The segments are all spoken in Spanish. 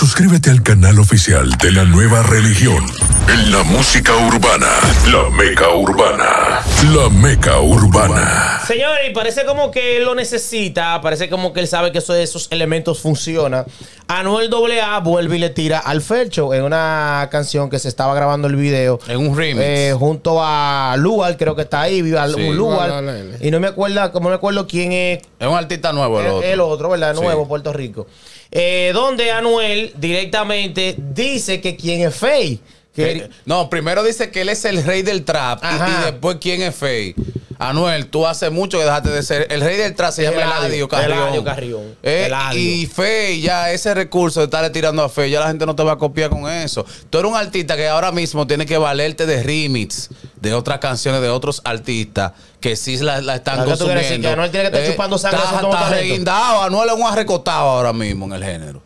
Suscríbete al canal oficial de la nueva religión. En la música urbana, la Meca Urbana. La Meca Urbana. Señores, parece como que él lo necesita. Parece como que él sabe que esos elementos funcionan. Anuel AA vuelve y le tira al Fercho en una canción que se estaba grabando el video. En un remix. Junto a Lugar, creo que está ahí. Viva Sí. un Lugar. Y no me acuerdo quién es. Es un artista nuevo El otro, ¿verdad? Nuevo, Sí. Puerto Rico. Donde Anuel directamente dice que quién es Faye. No, primero dice que él es el rey del trap y después quién es Faye. Anuel, tú hace mucho que dejaste de ser. El rey del trap se llama Eladio Carrión. Y Faye, ya ese recurso de estarle tirando a Faye, ya la gente no te va a copiar con eso. Tú eres un artista que ahora mismo tiene que valerte de remix de otras canciones de otros artistas que sí la están consumiendo. Decir que Anuel tiene que estar chupando sangre. Está reguindado. Anuel es un arrecotado ahora mismo en el género.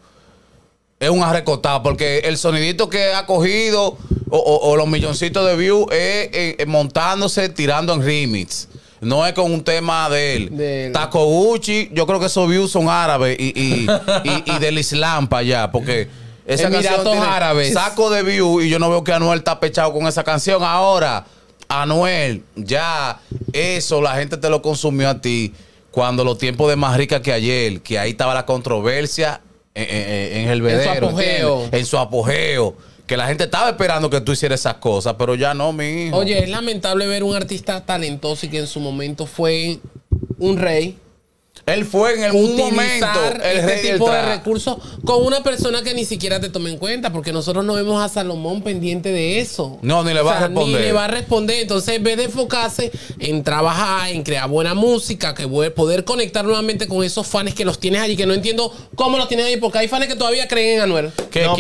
Es un arrecotado porque el sonidito que ha cogido o los milloncitos de views es montándose, tirando en remix. No es con un tema de él. Taco Gucci, yo creo que esos views son árabes y del Islam para allá, porque esa canción tiene árabes. Saco de views y yo no veo que Anuel está pechado con esa canción. Ahora, Anuel, ya eso la gente te lo consumió a ti cuando los tiempos de Más Rica que Ayer, que ahí estaba la controversia en el vedero, en su apogeo, que la gente estaba esperando que tú hicieras esas cosas, pero ya no, mi hijo. Oye, es lamentable ver un artista talentoso y que en su momento fue un rey. Él fue en algún momento el rey del tipo de trap. recursos con una persona que ni siquiera te tome en cuenta, porque nosotros no vemos a Salomón pendiente de eso. No, ni le va a responder. Ni le va a responder. Entonces, en vez de enfocarse en trabajar, en crear buena música, que poder conectar nuevamente con esos fans que los tienes allí, que no entiendo cómo los tienes allí, porque hay fans que todavía creen en Anuel. ¿Quién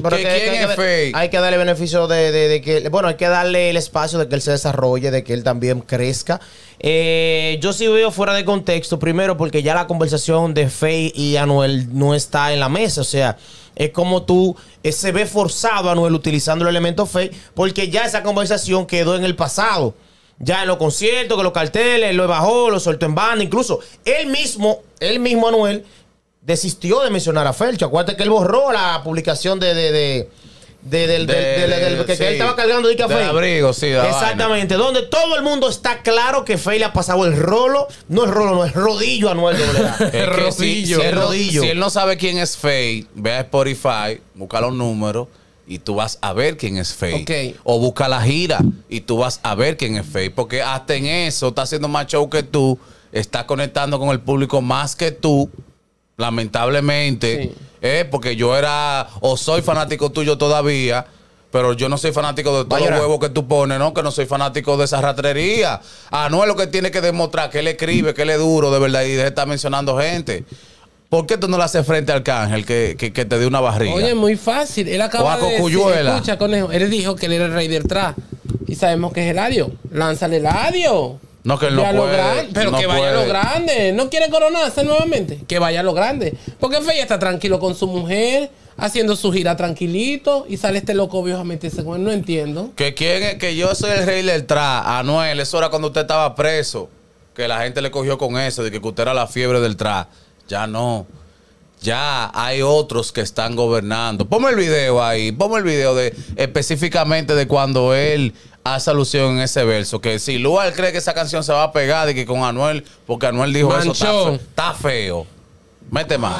es Faye? Hay que darle beneficio de que, bueno, hay que darle el espacio de que él se desarrolle, de que él también crezca. Yo sí veo fuera de contexto, primero porque ya la conversación de Faye y Anuel no está en la mesa, o sea, es como se ve forzado Anuel utilizando el elemento Faye, porque ya esa conversación quedó en el pasado, ya en los conciertos, que los carteles, él lo bajó, lo soltó en banda, incluso él mismo Anuel desistió de mencionar a Fercho. Acuérdate que él borró la publicación que él estaba cargando de café. Abrigo, sí. Exactamente. Donde todo el mundo está claro que Faye le ha pasado el rolo. No el rolo, no, el rodillo a Anuel AA. El rodillo. Si él no sabe quién es Faye, ve a Spotify, busca los números y tú vas a ver quién es Faye. Okay. O busca la gira y tú vas a ver quién es Faye. Porque hasta en eso está haciendo más show que tú, está conectando con el público más que tú. Lamentablemente, porque yo soy fanático tuyo todavía, pero yo no soy fanático de todos los huevos que tú pones, ¿no? Que no soy fanático de esa ratrería. Anuel lo que tiene que demostrar que él escribe, que él es duro, de verdad, y deja de estar mencionando gente. ¿Por qué tú no le haces frente al Arcángel que te dé una barriga? Oye, muy fácil. Él acaba de decir, escucha, conejo, él dijo que él era el rey del trap. Y sabemos que es Eladio. Lánzale Eladio. No, que él no puede. Pero que vaya a lo grande. ¿No quiere coronarse nuevamente? Que vaya a lo grande. Porque Faye está tranquilo con su mujer, haciendo su gira tranquilito, y sale este loco viejo a meterse con él. No entiendo. Que yo soy el rey del trap. Anuel, eso era cuando usted estaba preso. Que la gente le cogió con eso, de que usted era la fiebre del trap. Ya no. Ya hay otros que están gobernando. Ponme el video ahí. Ponme el video específicamente de cuando él hace alusión en ese verso. Que si Lugar cree que esa canción se va a pegar de que con Anuel, porque Anuel dijo Manchón. eso, está feo. Mete más.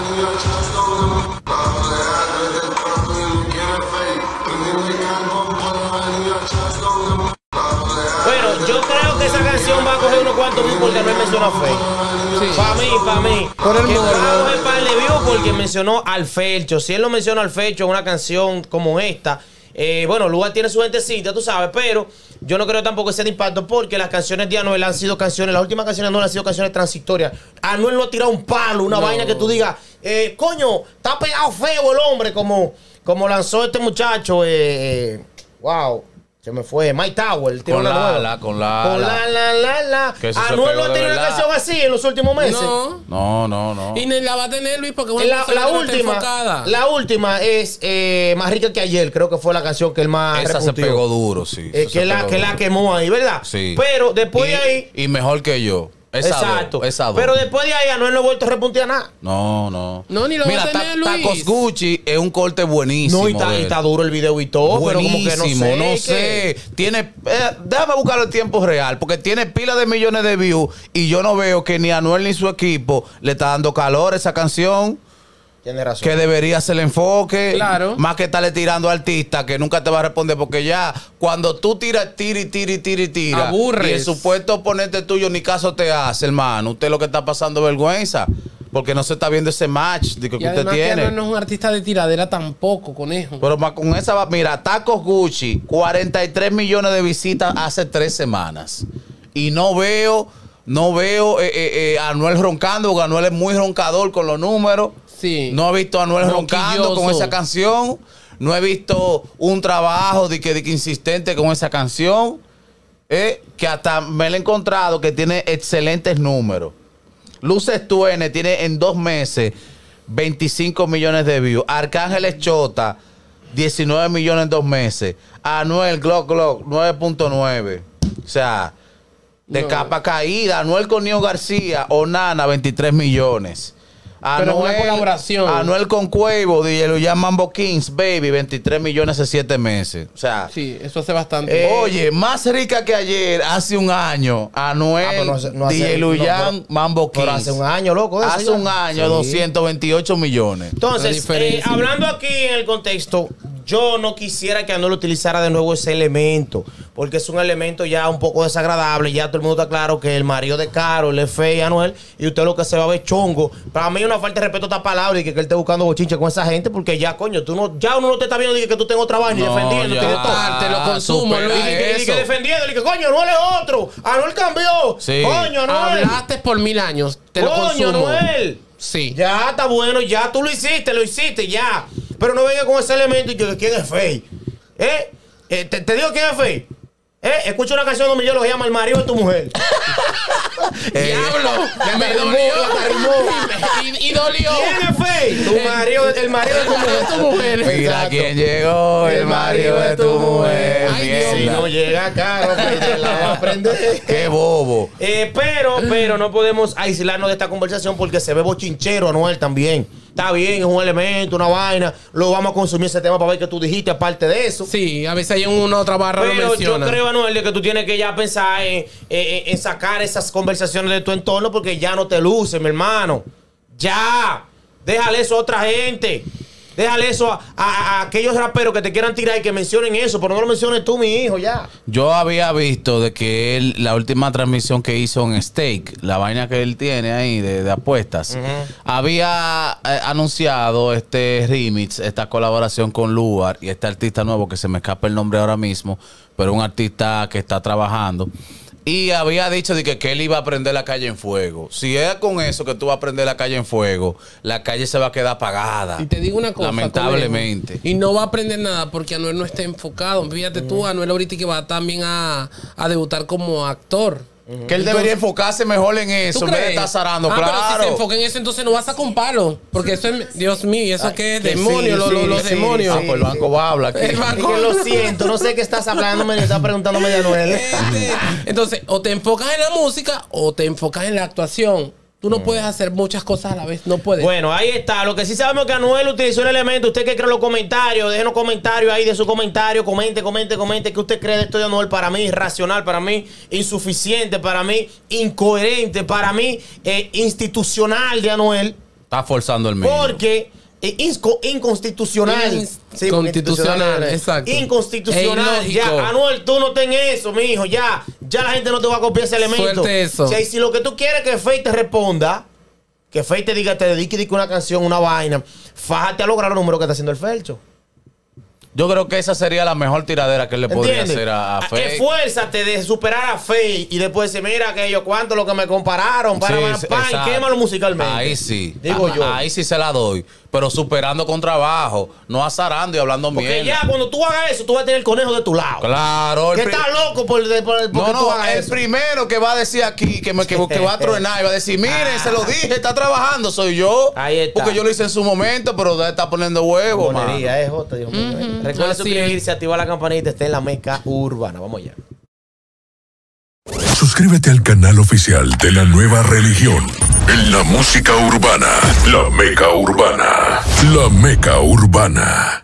Bueno, yo creo que esa canción va a coger unos cuantos views porque Anuel mencionó a Faye. Sí. Para mí. Por el que morbo. va a coger par de views porque mencionó al Fercho. Si él no menciona al Fercho en una canción como esta, bueno, Lugar tiene su gentecita, tú sabes, pero yo no creo tampoco que sea de impacto porque las canciones de Anuel han sido canciones, las últimas canciones de Anuel han sido canciones transitorias. Anuel no ha tirado un palo, una vaina que tú digas, coño, está pegado feo el hombre, como lanzó este muchacho, wow. Se me fue. Mike Tower. Con la. Anuel no ha tenido una canción así en los últimos meses. No. Y ni la va a tener, Luis, porque la última. La última es Más Rica que Ayer. Creo que fue la canción que él más Esa reputió. se pegó duro, sí. Que la quemó ahí, ¿verdad? Sí. Pero después de ahí. Y mejor que yo. Exacto. Esa dos. Pero después de ahí Anuel no ha vuelto a repuntear nada. No. No, ni lo va a tener, Luis. Tacos Gucci es un corte buenísimo. No, y está duro el video y todo, pero como que no sé. Tiene, déjame buscarlo en tiempo real, porque tiene pila de millones de views y yo no veo que ni Anuel ni su equipo le está dando calor a esa canción. Tiene razón. Que debería ser el enfoque. Claro. Más que estarle tirando a artistas que nunca te va a responder. Porque ya, cuando tú tira, aburres. y el supuesto oponente tuyo ni caso te hace, hermano. Usted lo que está pasando vergüenza. Porque no se está viendo ese match de que Y usted tiene. Que no es un artista de tiradera tampoco, conejo. Pero más con esa, mira, Tacos Gucci, 43 millones de visitas hace 3 semanas. Y no veo a Anuel roncando, porque Anuel es muy roncador con los números. Sí. No he visto a Anuel roncando con esa canción. No he visto un trabajo de que insistente con esa canción. Que hasta me lo he encontrado que tiene excelentes números. Luces Tuene tiene en 2 meses 25 millones de views. Arcángeles Chota, 19 millones en 2 meses. Anuel Glock 9.9. O sea, de capa caída. Anuel con Nio García, Onana, 23 millones. Pero una colaboración. Anuel con Cuevo, DJ Luyan Mambo Kings, Baby, 23 millones hace 7 meses. O sea, sí, eso hace bastante. Oye, más rica que ayer, hace un año, Anuel, DJ Luyan Mambo Kings. Pero hace un año, loco. Hace un año, sí. 228 millones. Entonces, hablando aquí en el contexto, yo no quisiera que Anuel utilizara de nuevo ese elemento, porque es un elemento ya un poco desagradable. Ya todo el mundo está claro que el marido de Karol es feo y Anuel, y usted lo que se va a ver chongo. Para mí una falta de respeto a esta palabra y que él esté buscando bochinche con esa gente, porque ya, coño, ya uno no te está viendo que tú tengas otra vaina y defendiendo. Te lo consumo, Luis. Y que defendiendo, y que coño, Anuel es otro. Anuel cambió. Sí. Coño, Anuel. Hablaste por 1000 años. Te lo coño, consumo. Anuel. Sí. Ya está bueno, ya tú lo hiciste, ya. Pero no venga con ese elemento y que quién es fake. Te digo quién es fake. Escucha una canción donde yo lo llamo El marido de tu mujer. Diablo, me dolió. Y dolió. ¿Quién es fake? El marido de tu mujer. Mira quién llegó, el marido de tu mujer. Ay, Si no llega caro, pues la va a prender. Qué bobo. Pero no podemos aislarnos de esta conversación porque se ve bochinchero Anuel también. Está bien, es un elemento, una vaina. Lo vamos a consumir ese tema para ver qué tú dijiste aparte de eso. Sí, a veces hay una otra barra lo Pero menciona. yo creo, Anuel, de que tú tienes que ya pensar en sacar esas conversaciones de tu entorno porque ya no te luce, mi hermano. Ya. Déjale eso a otra gente. Déjale eso a aquellos raperos que te quieran tirar y que mencionen eso, pero no lo menciones tú, mi hijo, ya. Yo había visto de que él, la última transmisión que hizo en Stake, la vaina que él tiene ahí de apuestas, había anunciado este remix, esta colaboración con Luar y este artista nuevo que se me escapa el nombre ahora mismo, pero un artista que está trabajando. Y había dicho de que él iba a prender la calle en fuego. Si es con eso que tú vas a prender la calle en fuego, la calle se va a quedar apagada. Y te digo una cosa, lamentablemente. Y no va a aprender nada porque Anuel no está enfocado. Fíjate tú, Anuel ahorita que va también a debutar como actor. Que él debería enfocarse mejor en eso, en vez de estar zarando, claro. Pero si se enfoca en eso, entonces no vas a con palo. Porque eso es, Dios mío, ¿eso qué es? Demonios, los demonios. Pues el banco va a hablar aquí. Es que lo siento, no sé qué estás hablándome, ni estás preguntándome de Anuel. Entonces, o te enfocas en la música o te enfocas en la actuación. Tú no puedes hacer muchas cosas a la vez, no puedes. Bueno, ahí está. Lo que sí sabemos es que Anuel utilizó el elemento. Usted que cree en los comentarios, déjenos comentarios ahí de su comentario. Comente. ¿Qué usted cree de esto de Anuel? Para mí irracional, para mí insuficiente, para mí incoherente, para mí institucional de Anuel. Está forzando el medio. Porque inconstitucional. Constitucional, exacto. Inconstitucional. Ya, Anuel, tú no ten eso, mijo. Ya la gente no te va a copiar ese elemento. Suelte eso. O sea, y si lo que tú quieres es que Faye te responda, que Faye te diga, te dedique una canción, una vaina, fájate a lograr los números que está haciendo el Felcho. Yo creo que esa sería la mejor tiradera que él le podría hacer a Faye. Esfuérzate de superar a Faye y después decir, mira aquello, cuánto lo que me compararon, y quémalo musicalmente. Ahí sí. Digo yo. Ahí sí se la doy. Pero superando con trabajo, no azarando y hablando mierda. Porque ya cuando tú hagas eso, tú vas a tener el conejo de tu lado. Claro. Que está loco porque tú hagas el eso. Primero que va a decir aquí, que va a truenar y va a decir, miren, se lo dije, está trabajando, soy yo. Ahí está. Porque yo lo hice en su momento, pero está poniendo huevo, mano. Es Jota, Dios mío. Recuerda suscribirse, activar la campanita, está en la Meca Urbana. Vamos allá. Suscríbete al canal oficial de la nueva religión. En la música urbana, la Meca Urbana. La Meca Urbana.